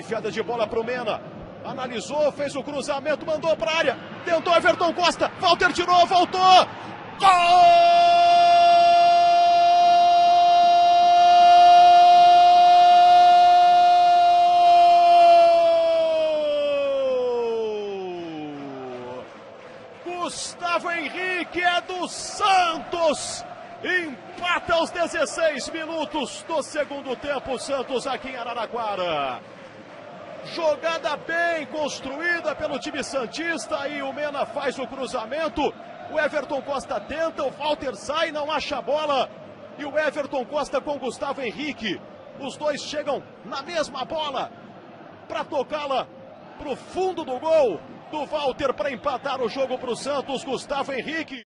enfiada de bola para o Mena. Analisou, fez o cruzamento, mandou para a área. Tentou Everton Costa. Walter tirou, voltou. Gol! Gustavo Henrique é do Santos. Empata aos 16 minutos do segundo tempo, o Santos aqui em Araraquara. Jogada bem construída pelo time santista e o Mena faz o cruzamento. O Everton Costa tenta, o Walter sai, não acha a bola. E o Everton Costa com o Gustavo Henrique. Os dois chegam na mesma bola para tocá-la para o fundo do gol do Walter para empatar o jogo para o Santos. Gustavo Henrique.